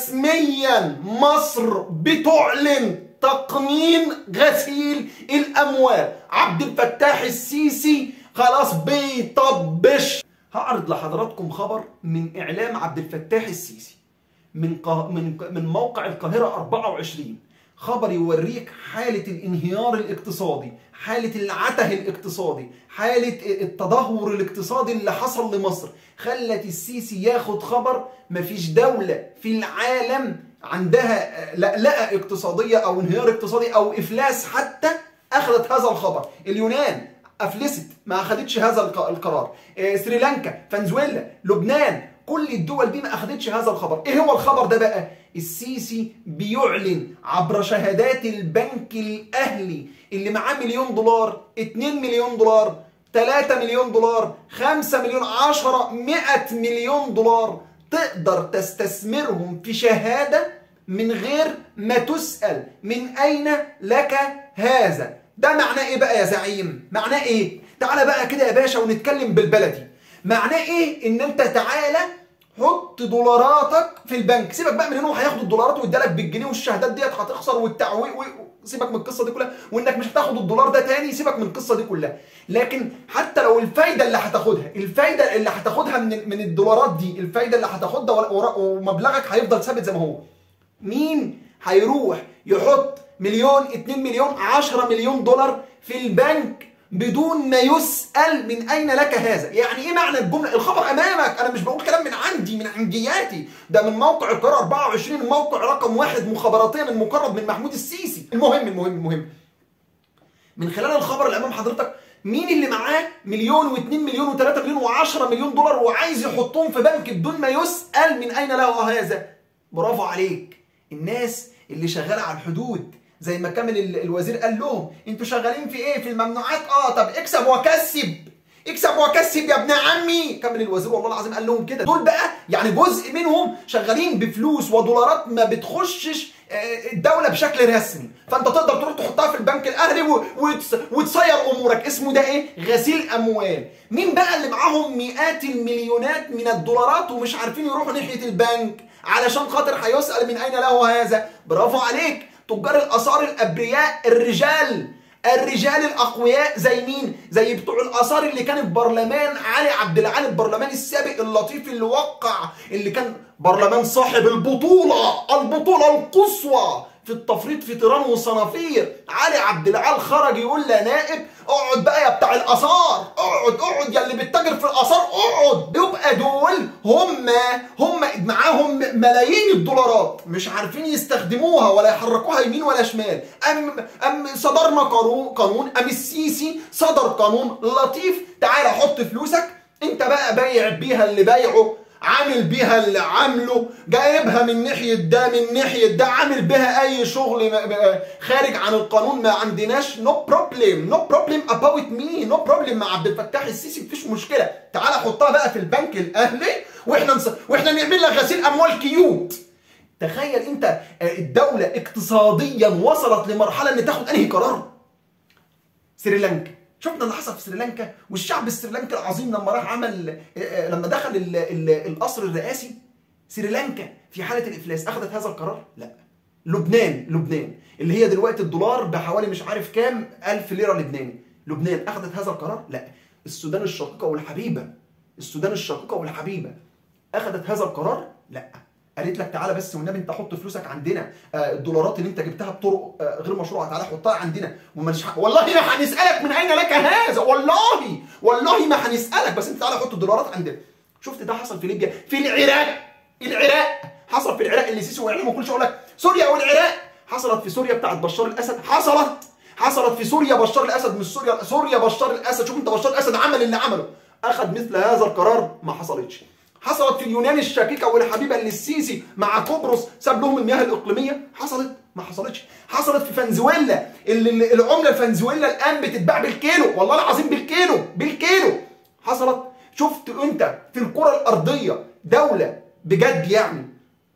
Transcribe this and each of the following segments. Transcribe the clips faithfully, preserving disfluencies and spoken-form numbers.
رسميا مصر بتعلن تقنين غسيل الاموال. عبد الفتاح السيسي خلاص بيطبش. هعرض لحضراتكم خبر من اعلام عبد الفتاح السيسي من من من موقع القاهرة أربعة وعشرين. خبر يوريك حالة الانهيار الاقتصادي، حالة العته الاقتصادي، حالة التدهور الاقتصادي اللي حصل لمصر خلت السيسي ياخد خبر. مفيش دولة في العالم عندها لألأة اقتصادية أو انهيار اقتصادي أو إفلاس حتى أخذت هذا الخبر. اليونان أفلست ما أخذتش هذا القرار، سريلانكا، فنزويلا، لبنان، كل الدول دي ما أخذتش هذا الخبر. إيه هو الخبر ده بقى؟ السيسي بيعلن عبر شهادات البنك الأهلي اللي معاه مليون دولار، اتنين مليون دولار، تلاتة مليون دولار، خمسة مليون، عشرة، مئة مليون دولار، تقدر تستثمرهم في شهادة من غير ما تسأل من أين لك هذا. ده معناه إيه بقى يا زعيم؟ معناه إيه؟ تعالى بقى كده يا باشا ونتكلم بالبلدي. معناه إيه؟ إن أنت تعالى حط دولاراتك في البنك. سيبك بقى من انه هياخدوا الدولارات ويدالك بالجنيه والشهادات ديت هتخسر والتعويق و... سيبك من القصه دي كلها، وانك مش هتاخد الدولار ده تاني، سيبك من القصه دي كلها. لكن حتى لو الفايده اللي هتاخدها، الفايده اللي هتاخدها من من الدولارات دي، الفايده اللي هتاخدها ومبلغك هيفضل ثابت زي ما هو. مين هيروح يحط مليون، اتنين مليون، عشرة مليون دولار في البنك بدون ما يسأل من أين لك هذا؟ يعني إيه معنى الجملة؟ الخبر أمامك، أنا مش بقول كلام من عندي من عندياتي، ده من موقع القاهرة أربعة وعشرين، الموقع رقم واحد مخابراتيا المقرب من محمود السيسي. المهم المهم المهم من خلال الخبر اللي أمام حضرتك، مين اللي معاه مليون واتنين مليون وتلاتة مليون وعشرة مليون دولار وعايز يحطهم في بنك بدون ما يسأل من أين له هذا؟ برافو عليك. الناس اللي شغالة على الحدود، زي ما كامل الوزير قال لهم، انتوا شغالين في ايه؟ في الممنوعات. اه طب اكسب وكسب، اكسب وكسب يا ابن عمي. كامل الوزير والله العظيم قال لهم كده. دول بقى يعني جزء منهم شغالين بفلوس ودولارات ما بتخشش الدوله بشكل رسمي، فانت تقدر تروح تحطها في البنك الاهلي وتصير امورك. اسمه ده ايه؟ غسيل اموال. مين بقى اللي معاهم مئات المليونات من الدولارات ومش عارفين يروحوا ناحيه البنك علشان خاطر هيسأل من اين له هذا؟ برافو عليك. تجار الآثار الأبرياء، الرجال الرجال الأقوياء. زي مين؟ زي بتوع الآثار اللي كان في برلمان علي عبد العال، البرلمان السابق اللطيف اللي وقع، اللي كان برلمان صاحب البطولة البطولة القصوى في التفريط في تيران وصنافير. علي عبد العال خرج يقول لنائب اقعد بقى يا بتاع الآثار، اقعد اقعد يا اللي بتتاجر في الآثار اقعد. يبقى دول هم هم معاهم ملايين الدولارات مش عارفين يستخدموها ولا يحركوها يمين ولا شمال. ام ام صدرنا قانون، ام السيسي صدر قانون لطيف، تعالى حط فلوسك انت بقى بايع بيها اللي بايعه، عامل بيها اللي عامله، جايبها من ناحيه ده من ناحيه ده، عامل بيها اي شغل خارج عن القانون، ما عندناش نو بروبلم نو بروبلم اباوت مي نو بروبلم مع عبد الفتاح السيسي، مفيش مشكله. تعالى حطها بقى في البنك الاهلي واحنا نص... واحنا نعمل لك غسيل اموال كيوت. تخيل انت الدوله اقتصاديا وصلت لمرحله ان تاخد انهي قرار؟ سريلانكا. شفنا اللي حصل في سريلانكا، والشعب السريلانكي العظيم لما راح عمل لما دخل ال ال القصر الرئاسي. سريلانكا في حاله الافلاس اخذت هذا القرار؟ لا. لبنان لبنان اللي هي دلوقتي الدولار بحوالي مش عارف كام الف ليره لبناني، لبنان اخذت هذا القرار؟ لا. السودان الشقيقه والحبيبه السودان الشقيقه والحبيبه اخذت هذا القرار؟ لا. قالت لك تعالى بس والنبي انت حط فلوسك عندنا، الدولارات اللي انت جبتها بطرق غير مشروعه تعالى حطها عندنا ومش ح... والله ما هنسالك من اين لك هذا، والله والله ما هنسالك، بس انت تعالى حط الدولارات عندنا. شفت ده حصل في ليبيا، في العراق العراق حصل في العراق اللي سيسي واعلامه كل شويه يقول لك سوريا والعراق. حصلت في سوريا بتاعت بشار الاسد، حصلت حصلت في سوريا بشار الاسد، مش سوريا سوريا بشار الاسد. شوف انت بشار الاسد عمل اللي عمله، اخذ مثل هذا القرار؟ ما حصلتش. حصلت في اليونان الشقيقه والحبيبه اللي السيسي مع قبرص ساب لهم المياه الاقليميه؟ حصلت؟ ما حصلتش. حصلت في فنزويلا اللي العمله الفنزويلا الان بتتباع بالكيلو، والله العظيم بالكيلو بالكيلو. حصلت. شفت انت في الكره الارضيه دوله بجد يعني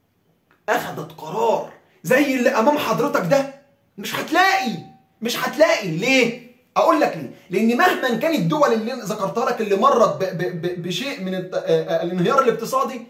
اخذت قرار زي اللي امام حضرتك ده؟ مش هتلاقي مش هتلاقي. ليه؟ اقول لك ليه؟ لان مهما كانت الدول اللي ذكرتها لك اللي مرت بشيء من الانهيار الاقتصادي،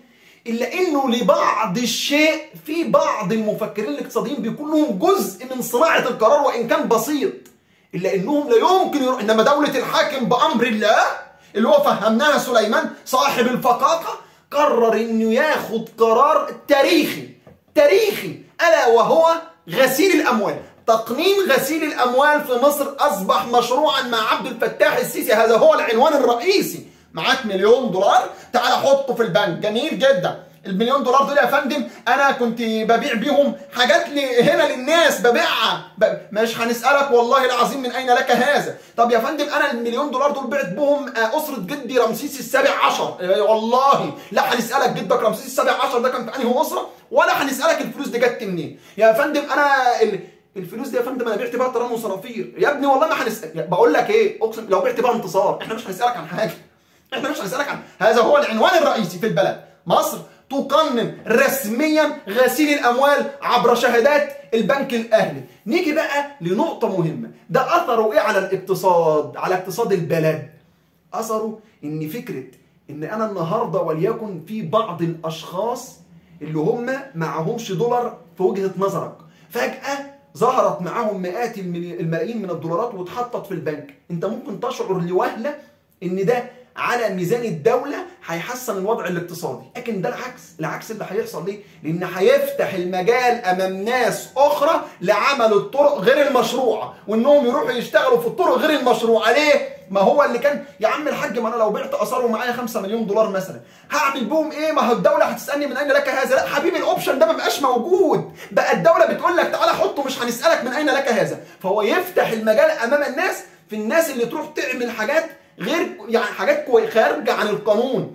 إلا إنه لبعض الشيء في بعض المفكرين الاقتصاديين بيكون لهم جزء من صناعة القرار وإن كان بسيط، إلا إنهم لا يمكن يروح. إنما دولة الحاكم بأمر الله اللي هو فهمناها سليمان صاحب الفقاقة قرر إنه ياخد قرار تاريخي تاريخي ألا وهو غسيل الأموال. تقنين غسيل الأموال في مصر أصبح مشروعا مع عبد الفتاح السيسي، هذا هو العنوان الرئيسي. معاك مليون دولار تعال حطه في البنك، جميل جدا. المليون دولار دول يا فندم انا كنت ببيع بيهم حاجات لي هنا للناس ببيعها، ب... مش هنسالك والله العظيم من اين لك هذا. طب يا فندم انا المليون دولار دول بعت بهم اسره جدي رمسيس السابع عشر، والله لا هنسالك جدك رمسيس السابع عشر ده كان في انهي اسره، ولا هنسالك الفلوس دي جت منين. يا فندم انا ال... الفلوس دي يا فندم انا بعت بيها طيران وصنافير. يا ابني والله ما هنسالك، بقول لك ايه اقسم لو بعت بيها انتصار احنا مش هنسالك عن حاجه، احنا مش هنسالك عن هذا هو العنوان الرئيسي في البلد. مصر تقنن رسميا غسيل الاموال عبر شهادات البنك الاهلي. نيجي بقى لنقطه مهمه، ده اثره ايه على الاقتصاد، على اقتصاد البلد؟ اثره ان فكره ان انا النهارده وليكن في بعض الاشخاص اللي هم معهمش دولار في وجهه نظرك، فجاه ظهرت معاهم مئات الملايين من الدولارات واتحطت في البنك، انت ممكن تشعر لوهله ان ده على ميزان الدولة هيحسن الوضع الاقتصادي، لكن ده العكس، العكس اللي هيحصل ليه؟ لأن هيفتح المجال أمام ناس أخرى لعمل الطرق غير المشروعة، وإنهم يروحوا يشتغلوا في الطرق غير المشروعة. ليه؟ ما هو اللي كان يا عم الحاج، ما أنا لو بعت آثار ومعايا خمسة مليون دولار مثلا، هعمل بهم إيه؟ ما هو الدولة هتسألني من أين لك هذا؟ لا حبيبي الأوبشن ده ما بقاش موجود، بقى الدولة بتقول لك تعالى حطه مش هنسألك من أين لك هذا، فهو يفتح المجال أمام الناس في الناس اللي تروح تعمل حاجات غير يعني حاجات خارجه عن القانون.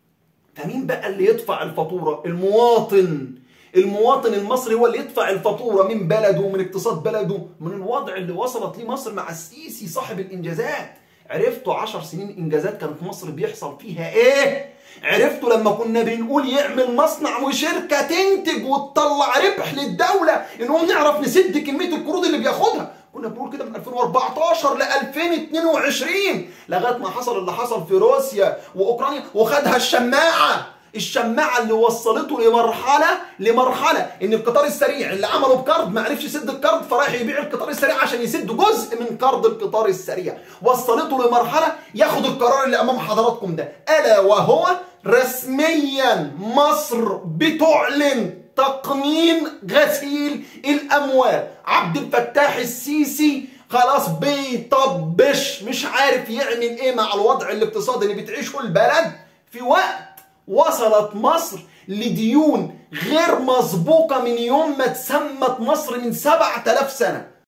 فمين بقى اللي يدفع الفاتوره؟ المواطن. المواطن المصري هو اللي يدفع الفاتوره من بلده، من اقتصاد بلده، من الوضع اللي وصلت ليه مصر مع السيسي صاحب الانجازات. عرفتوا عشر سنين انجازات كانت مصر بيحصل فيها ايه؟ عرفتوا لما كنا بنقول يعمل مصنع وشركه تنتج وتطلع ربح للدوله انهم نعرف نسد كميه القروض اللي بياخدها، كنا بنقول كده من ألفين وأربعتاشر ل ألفين واتنين وعشرين لغايه ما حصل اللي حصل في روسيا واوكرانيا وخدها الشماعه، الشماعه اللي وصلته لمرحله لمرحله ان القطار السريع اللي عمله بكارد ما عرفش يسد الكارد فرايح يبيع القطار السريع عشان يسد جزء من كارد القطار السريع، وصلته لمرحله ياخد القرار اللي امام حضراتكم ده، الا وهو رسميا مصر بتعلن تقنين غسيل الاموال. عبد الفتاح السيسي خلاص بيطبش، مش عارف يعمل ايه مع الوضع الاقتصادي اللي بتعيشه البلد، في وقت وصلت مصر لديون غير مسبوقه من يوم ما اتسمت مصر من سبعة آلاف سنه.